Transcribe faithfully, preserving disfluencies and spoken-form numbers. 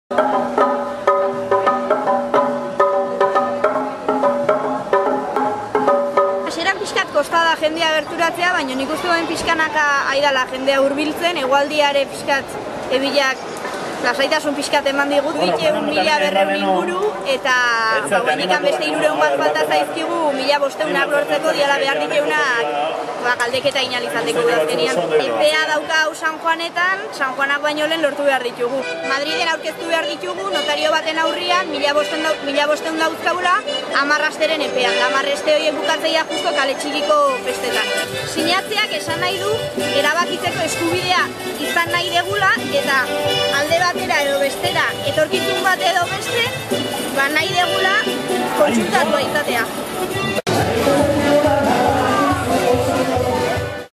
Hasieran pixkat kostada jendea gerturatzea, baina nik uste duen pixkanaka aidala jendea hurbiltzen, egualdiare pixkat ebilak lasaitasun pixkat eman digut, bitxeun mila berreun inguru, eta guenikan beste irureun bat falta zaizkigu mila bosteunak lortzeko diala behar diteunak galdeketa inalizateko udazkenian. Epea dauka hau San Juanetan, San Juanak baino lehen lortu behar ditugu. Madriden aurkeztu behar ditugu, notario baten aurrian, mila bosteun dauzkabula, amarrasteren epean. Amarraste horien bukatzeia justo kale txikiko festetan. Sinatzeak esan nahi du, erabakitzeko eskubidea izan nahi degula, eta alde batera edo bestera, etorkizun bat edo beste, ba nahi degula kontsultatua izatea.